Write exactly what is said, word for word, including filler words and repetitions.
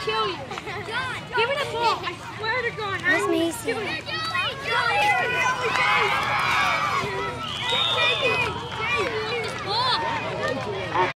kill you. John, John, Give me the ball. I swear.